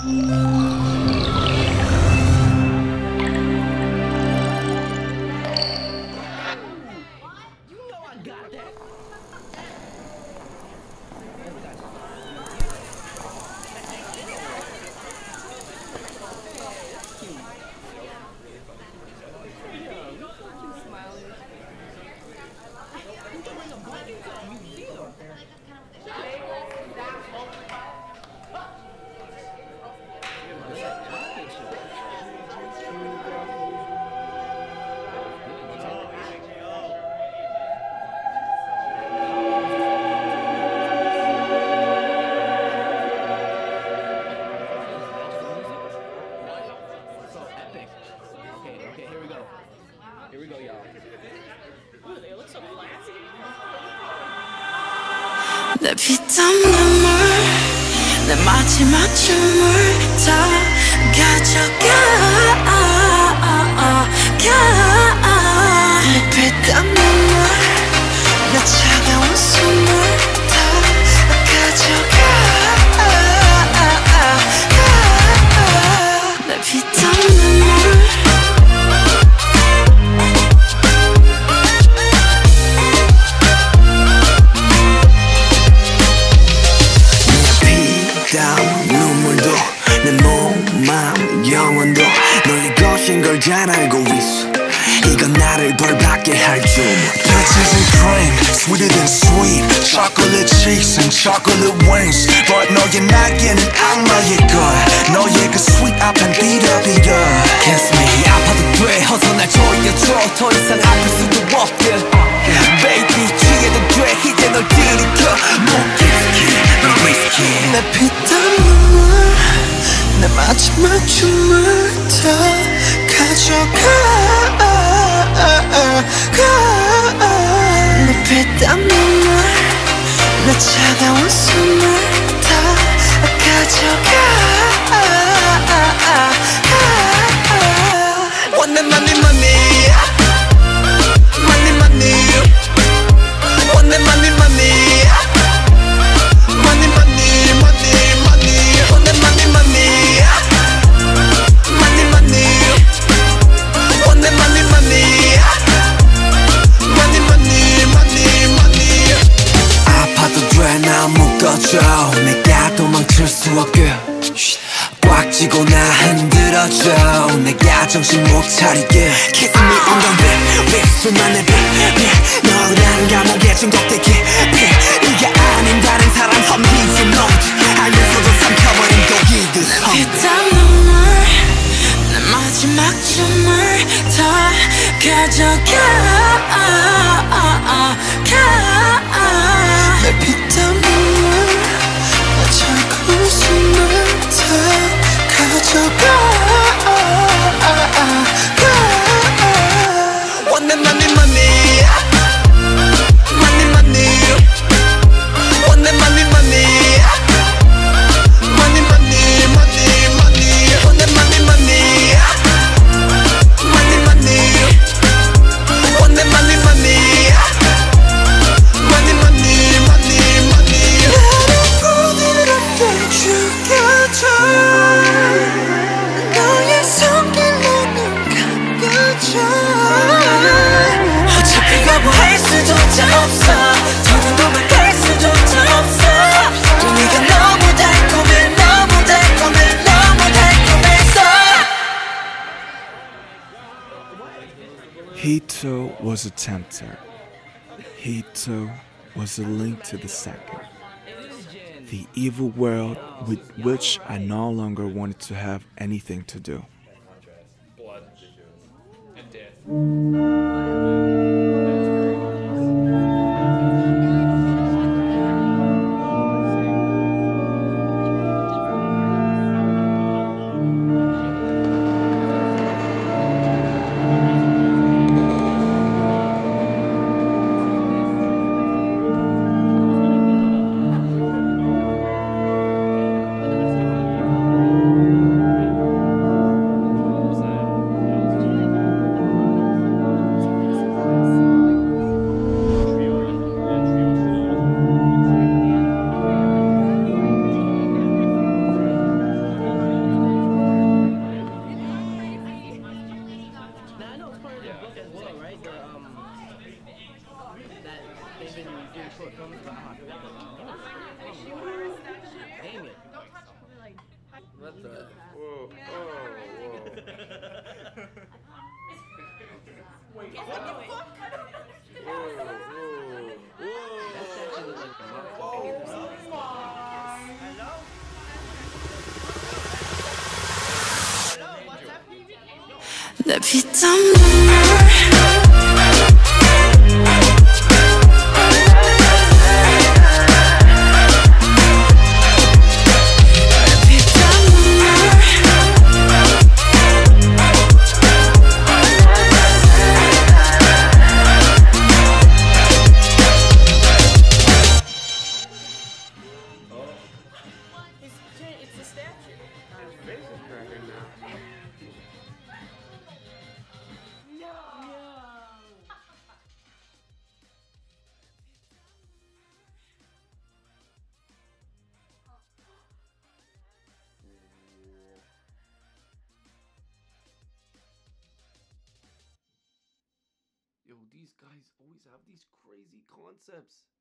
내 피땀 눈물 내 마지막 춤을 다 가져가 내 피땀 눈물 내 차가운 숨을 다 가져가 내 피땀 눈물 눈물도 내 몸, 마음, 영혼도 너의 것인 걸 잘 알고 있어. 이건 나를 벌받게 할 주문. Peaches and cream, sweeter than sweet. Chocolate cheeks and chocolate wings. But 너의 날개는 악마일 거야. 너의 그 sweet 앞엔 비려비려. Kiss me 아파도 돼 어서 날 조여줘 더 이상 아플 수도 없게 Baby 취해도 돼 이제 널 들이켜 목기스키 널 위스키 내 피땀 눈물 내 마지막 춤을 다 가져가 내 피땀 눈물 내 차가운 숨을 다 가져가 Want the money money Money money Want the money money Money money money money Want the money money Money money Want the money money Money money money money 아파도 돼 나 묶어줘 내가 도망칠 수 없게 꽉 쥐고 나 흔들어줘 내가 정신 못 차리게 Kiss me on the lip lip 수만의 빛 너란 감옥에 중독돼 깊이 네가 아닌 다른 사람 험기지 넌 알면서도 삼켜버린 독이듯 피땀 눈물 내 마지막 춤을 다 가져가 내 피땀 눈물 내 차가운 숨을 다 가져가 Want the money money Money money Want the money money Money money money money Want the money money Money money Want the money money Money money money money 나를 부드럽게 죽여줘 너의 손길로 눈 감겨줘 어차피 거부할 수조차 없어 더는 도망갈 수조차 없어 또 네가 너무 달콤해 너무 달콤해 너무 달콤해서 He too was a tempter. He too was a link to the second. The evil world with which I no longer wanted to have anything to do. Blood and death. Whoa, Wait, what the fuck? 내 피땀 It's a statue. His face is cracking now. Yo, these guys always have these crazy concepts.